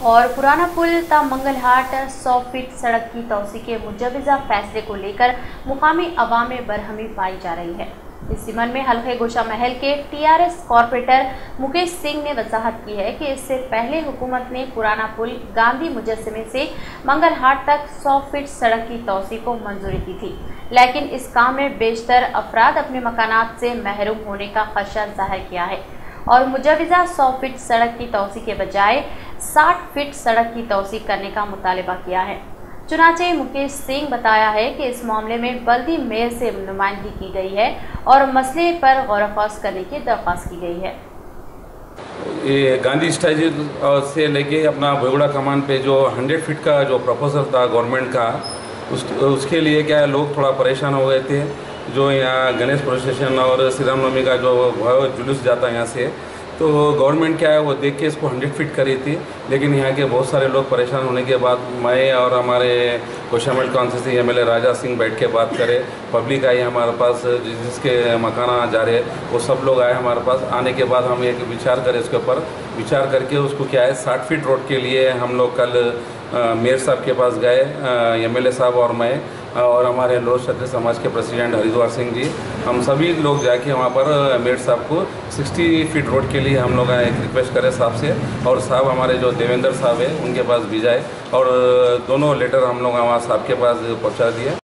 और पुराना पुल ता मंगलहाट 100 फीट सड़क की तोसी के मुजवजा फैसले को लेकर मुकामी अवाम में बरहमी पाई जा रही है। इस संबंध में हल्के गोशा महल के टीआरएस कॉरपोरेटर मुकेश सिंह ने वजाहत की है कि इससे पहले हुकूमत ने पुराना पुल गांधी मुजस्समे से मंगलहाट तक 100 फीट सड़क की तोसी को मंजूरी दी थी, लेकिन इस काम में बेशतर अफराद अपने मकानात से महरूम होने का खदशा जाहिर किया है और मुजवजा 100 फीट सड़क की तोसी के बजाय 60 फीट सड़क की तोसी करने का मुतालबा किया है। चुनाचे मुकेश सिंह बताया है कि इस मामले में बल्दी मेयर से नुमाइंदगी की गई है और मसले पर गौर-व-फौज करने की दरख्वास्त की गई है। ये गांधी स्टैच्यू से लेके अपना भोगड़ा कमान पे जो 100 फीट का जो प्रपोजल था गवर्नमेंट का, उसके लिए क्या है, लोग थोड़ा परेशान हो गए थे। जो यहाँ गणेश प्रोसेशन और श्री रामनवमी का जो जुलूस जाता है यहाँ से, तो गवर्नमेंट क्या है वो देख के इसको 100 फीट करी थी, लेकिन यहाँ के बहुत सारे लोग परेशान होने के बाद मैं और हमारे कोशामल कॉन्स्टिट्यूंसी एमएलए राजा सिंह बैठ के बात करें। पब्लिक आई हमारे पास, जिसके मकान जा रहे वो सब लोग आए हमारे पास। आने के बाद हम एक विचार करें, उसके ऊपर विचार करके उसको क्या है 60 फीट रोड के लिए हम लोग कल मेयर साहब के पास गए, एमएलए साहब और मैं और हमारे लोक क्षत्रिय समाज के प्रेसिडेंट हरिद्वार सिंह जी, हम सभी लोग जाके वहाँ पर मेयर साहब को 60 फीट रोड के लिए हम लोग एक रिक्वेस्ट करें साहब से, और साहब हमारे जो देवेंद्र साहब है उनके पास भी जाए और दोनों लेटर हम लोग वहाँ साहब के पास पहुँचा दिए।